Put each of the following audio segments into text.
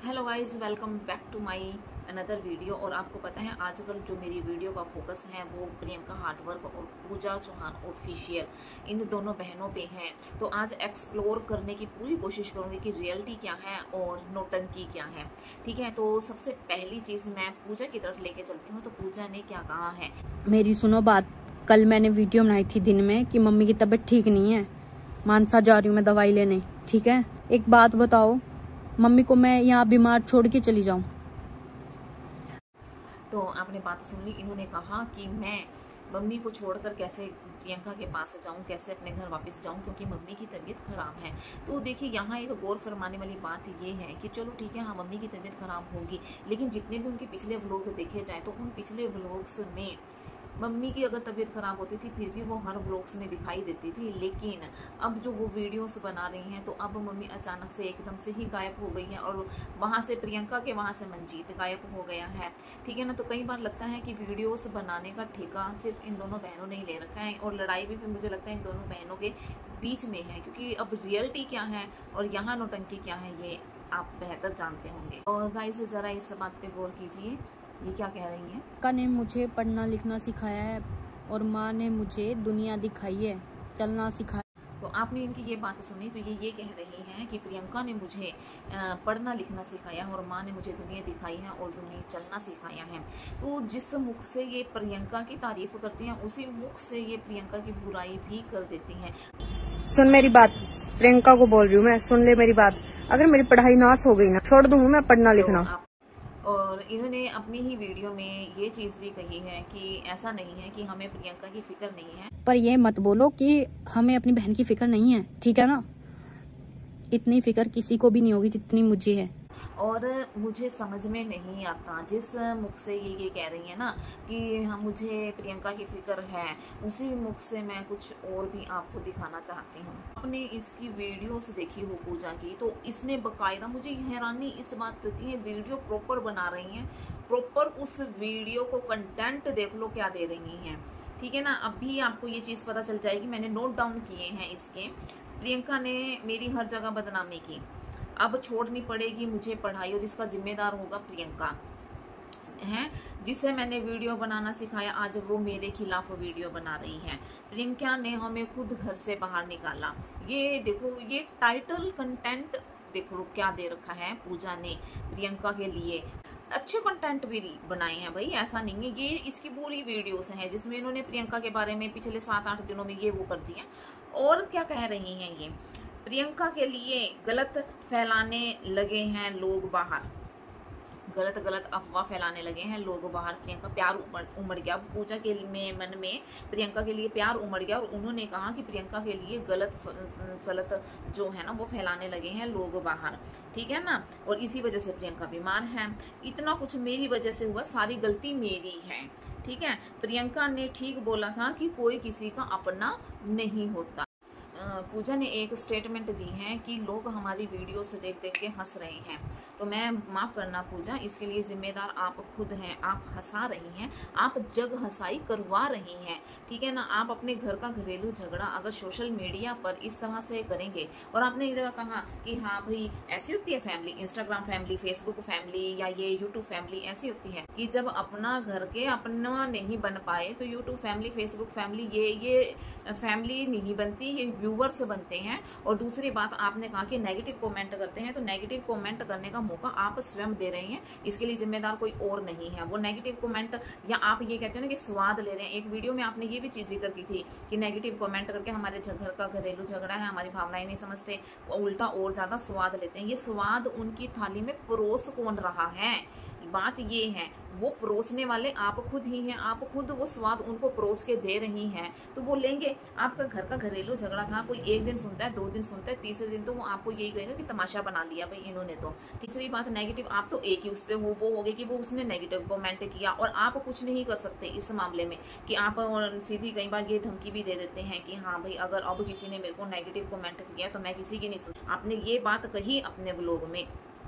Hello guys, welcome back to my another video. और आपको पता है आजकल जो मेरी वीडियो का फोकस है वो प्रियंका हार्डवर्क और पूजा चौहान ऑफिशियल इन दोनों बहनों पे है। तो आज एक्सप्लोर करने की पूरी कोशिश करूंगी कि रियलिटी क्या है और नौटंकी क्या है। ठीक है, तो सबसे पहली चीज़ मैं पूजा की तरफ लेके चलती हूँ। तो पूजा ने क्या कहा है, मेरी सुनो बात। कल मैंने वीडियो बनाई थी दिन में कि मम्मी की तबीयत ठीक नहीं है, मानसा जा रही हूँ मैं दवाई लेने। ठीक है, एक बात बताओ, मम्मी को मैं यहाँ बीमार छोड़ के चली जाऊँ? तो आपने बात सुन ली। इन्होंने कहा कि मैं मम्मी को छोड़कर कैसे प्रियंका के पास जाऊं, कैसे अपने घर वापस जाऊं, क्योंकि मम्मी की तबीयत खराब है। तो देखिए यहाँ एक गौर फरमाने वाली बात ये है कि चलो ठीक है, हाँ मम्मी की तबीयत खराब होगी, लेकिन जितने भी उनके पिछले व्लॉग देखे जाए तो उन पिछले व्लॉग्स में मम्मी की अगर तबीयत खराब होती थी फिर भी वो हर व्लॉग्स में दिखाई देती थी। लेकिन अब जो वो वीडियोस बना रही हैं तो अब मम्मी अचानक से एकदम से ही गायब हो गई है, और वहाँ से प्रियंका के वहाँ से मंजीत गायब हो गया है। ठीक है ना। तो कई बार लगता है कि वीडियोस बनाने का ठेका सिर्फ इन दोनों बहनों ने ही ले रखा है, और लड़ाई भी मुझे लगता है इन दोनों बहनों के बीच में है, क्योंकि अब रियलिटी क्या है और यहाँ नौटंकी क्या है ये आप बेहतर जानते होंगे। और गाइस जरा इस बात पे गौर कीजिए, ये क्या कह रही है। का ने मुझे पढ़ना लिखना सिखाया है और माँ ने मुझे दुनिया दिखाई है, चलना सिखाया। तो आपने इनकी ये बात सुनी, तो ये कह रही हैं कि प्रियंका ने मुझे पढ़ना लिखना सिखाया और माँ ने मुझे दुनिया दिखाई है और दुनिया चलना सिखाया है। तो जिस मुख से ये प्रियंका की तारीफ करती हैं उसी मुख से ये प्रियंका की बुराई भी कर देती हैं। सुन मेरी बात, प्रियंका को बोल रही हूँ मैं, सुन ले मेरी बात। अगर मेरी पढ़ाई नाश हो गई ना, छोड़ दूंगी मैं पढ़ना लिखना। और इन्होंने अपनी ही वीडियो में ये चीज़ भी कही है कि ऐसा नहीं है कि हमें प्रियंका की फिक्र नहीं है। पर ये मत बोलो कि हमें अपनी बहन की फिक्र नहीं है, ठीक है ना? इतनी फिक्र किसी को भी नहीं होगी जितनी मुझे है। और मुझे समझ में नहीं आता जिस मुख से ये कह रही है ना कि हाँ मुझे प्रियंका की फिक्र है, उसी मुख से मैं कुछ और भी आपको दिखाना चाहती हूँ। आपने इसकी वीडियोस देखी हो पूजा की, तो इसने बकायदा, मुझे हैरानी इस बात की होती है, वीडियो प्रॉपर बना रही हैं, प्रॉपर उस वीडियो को कंटेंट देख लो क्या दे रही हैं। ठीक है ना। अभी आपको ये चीज़ पता चल जाएगी, मैंने नोट डाउन किए हैं इसके। प्रियंका ने मेरी हर जगह बदनामी की, अब छोड़नी पड़ेगी मुझे पढ़ाई और इसका जिम्मेदार होगा प्रियंका है, जिसे मैंने वीडियो बनाना सिखाया आज वो मेरे खिलाफ वीडियो बना रही है। प्रियंका ने हमें खुद घर से बाहर निकाला। ये देखो, ये टाइटल कंटेंट देखो क्या दे रखा है पूजा ने प्रियंका के लिए। अच्छे कंटेंट भी बनाए हैं भाई, ऐसा नहीं है। ये इसकी पूरी वीडियोस हैं जिसमें इन्होंने प्रियंका के बारे में पिछले 7-8 दिनों में ये वो कर दिया। और क्या कह रही हैं, ये प्रियंका के लिए गलत फैलाने लगे हैं लोग बाहर, गलत अफवाह फैलाने लगे हैं लोग बाहर। प्रियंका प्यार उमड़ गया, पूजा के मन में प्रियंका के लिए प्यार उमड़ गया, और उन्होंने कहा कि प्रियंका के लिए गलत सलत जो है ना वो फैलाने लगे हैं लोग बाहर। ठीक है ना। और इसी वजह से प्रियंका बीमार है। इतना कुछ मेरी वजह से हुआ, सारी गलती मेरी है। ठीक है। प्रियंका ने ठीक बोला था कि कोई किसी का अपना नहीं होता। पूजा ने एक स्टेटमेंट दी है कि लोग हमारी वीडियो से देख देख के हंस रहे हैं। तो मैं माफ़ करना पूजा, इसके लिए जिम्मेदार आप खुद हैं। आप हंसा रही हैं, आप जग हंसाई करवा रही हैं। ठीक है ना। आप अपने घर का घरेलू झगड़ा अगर सोशल मीडिया पर इस तरह से करेंगे, और आपने इस जगह कहा कि हाँ भाई ऐसी होती है family, Instagram family, Facebook family या ये यूट्यूब फैमिली ऐसी होती है कि जब अपना घर के अपना नहीं बन पाए तो यूट्यूब फैमिली, फेसबुक फैमिली ये फैमिली नहीं बनती, ये व्यूवर्स बनते हैं। और दूसरी बात, आपने कहा कि नेगेटिव कमेंट करते हैं, तो नेगेटिव कमेंट करने का मौका आप स्वयं दे रहे हैं, इसके लिए जिम्मेदार कोई और नहीं है। वो नेगेटिव कमेंट, या आप ये कहते हो ना कि स्वाद ले रहे हैं। एक वीडियो में आपने ये भी चीज जिक्र की थी कि नेगेटिव कमेंट करके हमारे घर का घरेलू झगड़ा है, हमारी भावनाएं नहीं समझते, उल्टा और ज्यादा स्वाद लेते हैं। ये स्वाद उनकी थाली में परोस कौन रहा है, बात ये है। वो परोसने वाले आप खुद ही हैं, आप खुद वो स्वाद उनको परोस के दे रही हैं, तो वो लेंगे। आपका घर का घरेलू झगड़ा था, कोई एक दिन सुनता है, 2 दिन सुनता है, तीसरे दिन तो वो आपको यही कहेगा कि तमाशा बना लिया भाई इन्होंने। तो तीसरी बात नेगेटिव, आप तो एक ही उस पर वो हो गई कि वो उसने नेगेटिव कमेंट किया, और आप कुछ नहीं कर सकते इस मामले में कि आप सीधी कई बार ये धमकी भी दे देते हैं कि हाँ भाई अगर अब किसी ने मेरे को नेगेटिव कमेंट किया तो मैं किसी की नहीं सुन। आपने ये बात कही अपने ब्लॉग में,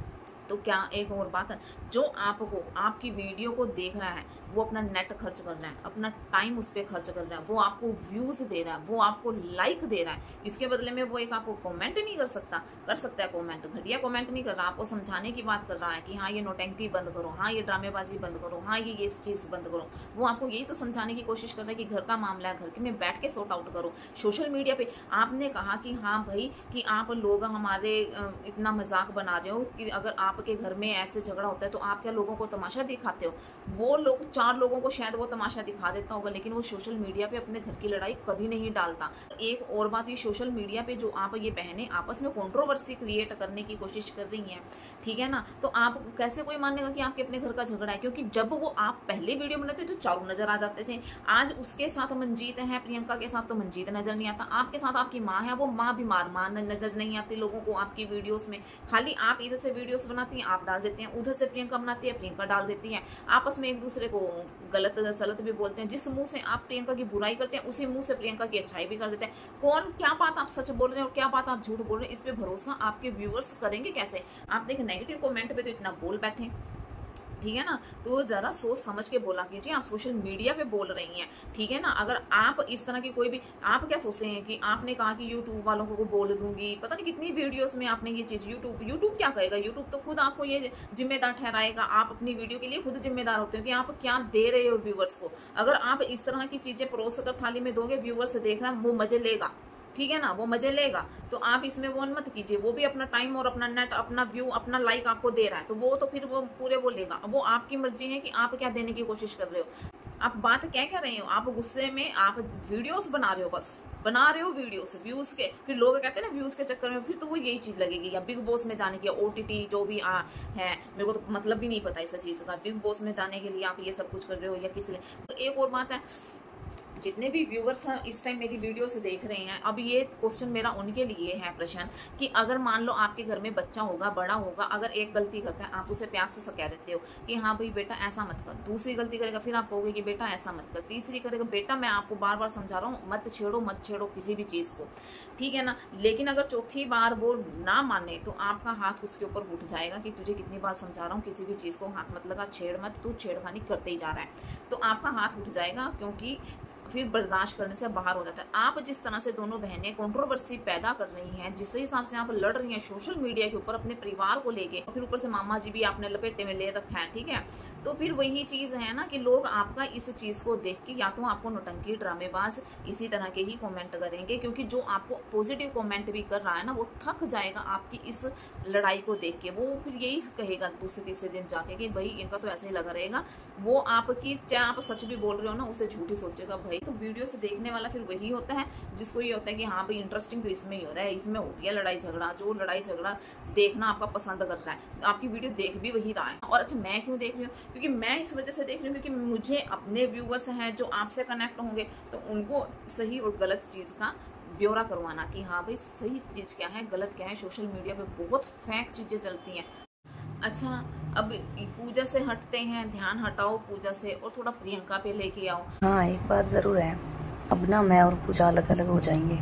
तो क्या एक और बात है, जो आपको आपकी वीडियो को देख रहा है वो अपना नेट खर्च कर रहा है, अपना टाइम उस पर खर्च कर रहा है, वो आपको व्यूज दे रहा है, वो आपको लाइक दे रहा है, इसके बदले में वो एक आपको कमेंट नहीं कर सकता है कमेंट, घटिया कमेंट नहीं कर रहा, आपको समझाने की बात कर रहा है कि हाँ ये नौटंकी बंद करो, हाँ ये ड्रामेबाजी बंद करो, हाँ ये चीज़ बंद करो। वो आपको यही तो समझाने की कोशिश कर रहा है कि घर का मामला है, घर के में बैठ के सॉर्ट आउट करो। सोशल मीडिया पे आपने कहा कि हाँ भाई कि आप लोग हमारे इतना मजाक बना रहे हो कि अगर आपके घर में ऐसे झगड़ा होता है तो आप क्या लोगों को तमाशा दिखाते हो। वो लोग 4 लोगों को शायद वो तमाशा दिखा देता होगा, लेकिन वो सोशल मीडिया पे अपने घर की लड़ाई कभी नहीं डालता। एक और बात, ये सोशल मीडिया पे जो आप ये बहनें आपस में कंट्रोवर्सी क्रिएट करने की कोशिश कर रही हैं, ठीक है ना, तो आप कैसे कोई मानेगा कि आपके अपने घर का झगड़ा है, क्योंकि जब वो आप पहले वीडियो बनाते तो चारों नजर आ जाते थे। आज उसके साथ मंजीत है, प्रियंका के साथ तो मंजीत नजर नहीं आता, आपके साथ आपकी माँ है, वो माँ बीमार माँ नजर नहीं आती लोगों को आपकी वीडियोस में। खाली आप इधर से वीडियोस बनाती हैं, आप डाल देते हैं, उधर से प्रियंका बनाती है, प्रियंका डाल देती है, आपस में एक दूसरे को गलत सलत भी बोलते हैं। जिस मुंह से आप प्रियंका की बुराई करते हैं उसी मुंह से प्रियंका की अच्छाई भी कर देते हैं। कौन क्या बात आप सच बोल रहे हैं और क्या बात आप झूठ बोल रहे हैं, इस पे भरोसा आपके व्यूअर्स करेंगे कैसे। आप देखें नेगेटिव कमेंट पे तो इतना बोल बैठे, ठीक है ना, तो जरा सोच समझ के बोला कीजिए। आप सोशल मीडिया पे बोल रही हैं, ठीक है ना, अगर आप इस तरह की कोई भी, आप क्या सोचते हैं कि आपने कहा कि यूट्यूब वालों को बोल दूंगी, पता नहीं कितनी वीडियोस में आपने ये चीज, यूट्यूब क्या कहेगा, यूट्यूब तो खुद आपको ये जिम्मेदार ठहराएगा। आप अपनी वीडियो के लिए खुद जिम्मेदार होते हो कि आप क्या दे रहे हो व्यूवर्स को। अगर आप इस तरह की चीजें परोस कर थाली में दोगे, व्यूवर्स देख रहे हैं, वो मजे लेगा, ठीक है ना, वो मजे लेगा। तो आप इसमें वो मत कीजिए, वो भी अपना टाइम और अपना नेट, अपना व्यू, अपना लाइक आपको दे रहा है, तो वो तो फिर वो पूरे वो लेगा। वो आपकी मर्जी है कि आप क्या देने की कोशिश कर रहे हो। आप बात क्या रहे हो, आप गुस्से में आप वीडियोस बना रहे हो, बस बना रहे हो वीडियोस व्यूज के। फिर लोग कहते हैं ना व्यूज के चक्कर में फिर तो वो यही चीज लगेगी, या बिग बॉस में जाने की, OTT जो भी है, मेरे को तो मतलब भी नहीं पता इस चीज का, बिग बॉस में जाने के लिए आप ये सब कुछ कर रहे हो या किस लिए। तो एक और बात है, जितने भी व्यूवर्स हैं इस टाइम मेरी वीडियो से देख रहे हैं, अब ये क्वेश्चन मेरा उनके लिए है प्रश्न, कि अगर मान लो आपके घर में बच्चा होगा, बड़ा होगा, अगर एक गलती करता है आप उसे प्यार से कह देते हो कि हाँ भाई बेटा ऐसा मत कर, दूसरी गलती करेगा फिर आप कहोगे कि बेटा ऐसा मत कर, तीसरी करेगा बेटा मैं आपको बार बार समझा रहा हूँ मत छेड़ो किसी भी चीज़ को, ठीक है ना। लेकिन अगर चौथी बार वो ना माने तो आपका हाथ उसके ऊपर उठ जाएगा कि तुझे कितनी बार समझा रहा हूँ किसी भी चीज़ को हाथ मत लगा, छेड़ मत, तू छेड़खानी करते ही जा रहा है, तो आपका हाथ उठ जाएगा, क्योंकि फिर बर्दाश्त करने से बाहर हो जाता है। आप जिस तरह से दोनों बहनें कंट्रोवर्सी पैदा कर रही हैं, जिस हिसाब से आप लड़ रही हैं सोशल मीडिया के ऊपर अपने परिवार को लेके, फिर ऊपर से मामा जी भी आपने लपेटे में ले रखा है, ठीक है, तो फिर वही चीज़ है ना कि लोग आपका इस चीज़ को देख के या तो आपको नौटंकी ड्रामेबाज इसी तरह के ही कमेंट करेंगे, क्योंकि जो आपको पॉजिटिव कमेंट भी कर रहा है ना वो थक जाएगा आपकी इस लड़ाई को देख के। वो फिर यही कहेगा दूसरे तीसरे दिन जाके कि भाई इनका तो ऐसे ही लगा रहेगा। वो आपकी चाहे आप सच भी बोल रहे हो ना उसे झूठी सोचेगा भाई। तो वीडियो से देखने वाला फिर वही होता है जिसको ये होता है कि हाँ भाई इंटरेस्टिंग तो इसमें ही हो रहा है, इसमें हो गया लड़ाई झगड़ा, जो लड़ाई झगड़ा देखना आपका पसंद कर रहा है, आपकी वीडियो देख भी वही रहा है। और अच्छा मैं क्यों देख रही हूँ, क्योंकि मैं इस वजह से देख रही हूँ क्योंकि मुझे अपने व्यूवर्स हैं जो आपसे कनेक्ट होंगे, तो उनको सही और गलत चीज़ का ब्यौरा करवाना कि हाँ भाई सही चीज़ क्या है, गलत क्या है। सोशल मीडिया पे बहुत फेक चीज़ें चलती हैं। अच्छा अब पूजा से हटते हैं, ध्यान हटाओ पूजा से और थोड़ा प्रियंका पे लेके आओ। हाँ एक बात जरूर है, अब ना मैं और पूजा अलग अलग हो जाएंगे,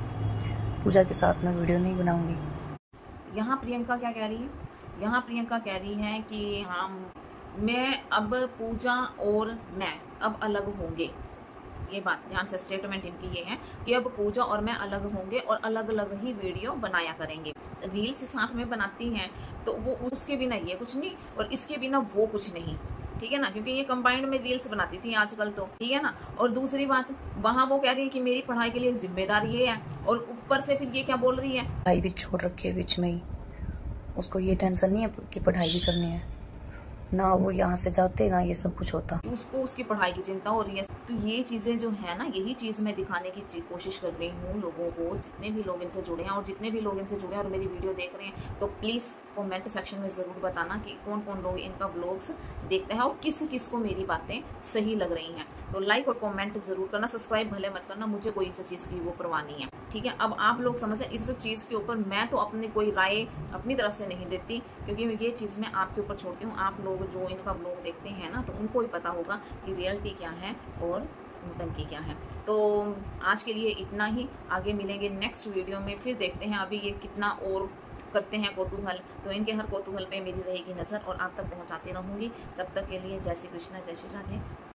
पूजा के साथ मैं वीडियो नहीं बनाऊंगी। यहाँ प्रियंका क्या कह रही है, यहाँ प्रियंका कह रही है कि हाँ मैं अब पूजा और मैं अब अलग होंगे। ये बात ध्यान से, स्टेटमेंट इनकी ये है कि अब पूजा और मैं अलग होंगे और अलग अलग ही वीडियो बनाया करेंगे। रील्स साथ में बनाती हैं तो वो उसके बिना ये कुछ नहीं और इसके बिना वो कुछ नहीं, ठीक है ना, क्योंकि ये कंबाइंड में रील्स बनाती थी आजकल तो, ठीक है ना। और दूसरी बात वहाँ वो कह रही है कि मेरी पढ़ाई के लिए जिम्मेदारी ये है, और ऊपर से फिर ये क्या बोल रही है, पढ़ाई भी छोड़ रखी है बीच में ही, उसको ये टेंशन नहीं है कि पढ़ाई भी करनी है, ना वो यहाँ से जाते ना ये सब कुछ होता, उसको उसकी पढ़ाई की चिंता हो रही है। तो ये चीजें जो है ना, यही चीज मैं दिखाने की कोशिश कर रही हूँ लोगों को, जितने भी लोग इनसे जुड़े हैं और जितने भी लोग इनसे जुड़े हैं और मेरी वीडियो देख रहे हैं, तो प्लीज कमेंट सेक्शन में जरूर बताना कि कौन कौन लोग इनका व्लॉग्स देखते हैं और किस किस को मेरी बातें सही लग रही हैं। तो लाइक और कमेंट जरूर करना, सब्सक्राइब भले मत करना, मुझे कोई इस चीज की वो परवाह नहीं है, ठीक है। अब आप लोग समझे इस चीज के ऊपर मैं तो अपनी कोई राय अपनी तरफ से नहीं देती, क्योंकि ये चीज मैं आपके ऊपर छोड़ती हूँ। आप लोग जो इनका व्लॉग देखते हैं ना, तो उनको ही पता होगा कि रियलिटी क्या है और नौटंकी क्या है। तो आज के लिए इतना ही, आगे मिलेंगे नेक्स्ट वीडियो में, फिर देखते हैं अभी ये कितना और करते हैं कौतूहल, तो इनके हर कौतूहल पे मेरी रहेगी नज़र और आप तक पहुंचाती रहूंगी। तब तक के लिए जय श्री कृष्णा, जय श्री राधे।